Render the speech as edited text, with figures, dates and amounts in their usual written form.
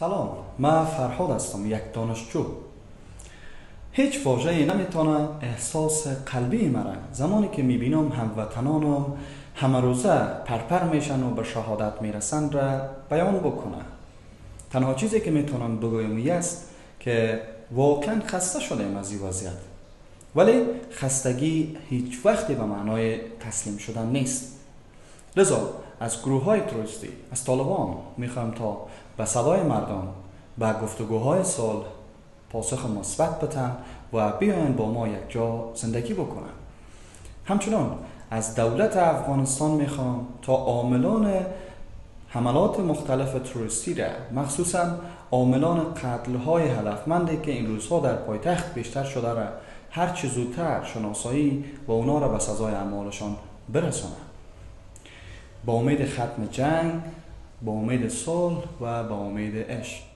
سلام، من فرهاد هستم، یک دانشجو. هیچ واژه‌ای نمیتونه احساس قلبی مرا زمانی که میبینم هموطنانم همه روزه پرپر میشن و به شهادت میرسند را بیان بکنه. تنها چیزی که میتونم بگویم است که واقعا خسته شدیم از این وضعیت. ولی خستگی هیچ وقتی به معنای تسلیم شدن نیست. لذا از گروه های تروریستی، از طالبان میخوام تا به صدای مردم به گفتگوهای صلح پاسخ مثبت بدن و بیاین با ما یک جا زندگی بکنن. همچنان از دولت افغانستان میخوام تا عاملان حملات مختلف تروریستی را، مخصوصا عاملان قتل‌های هدفمندی که این روزها در پایتخت بیشتر شده را هر چه زودتر شناسایی و اونا را به سزای اعمالشان برسانند. با امید ختم جنگ، با امید صلح و با امید عشق.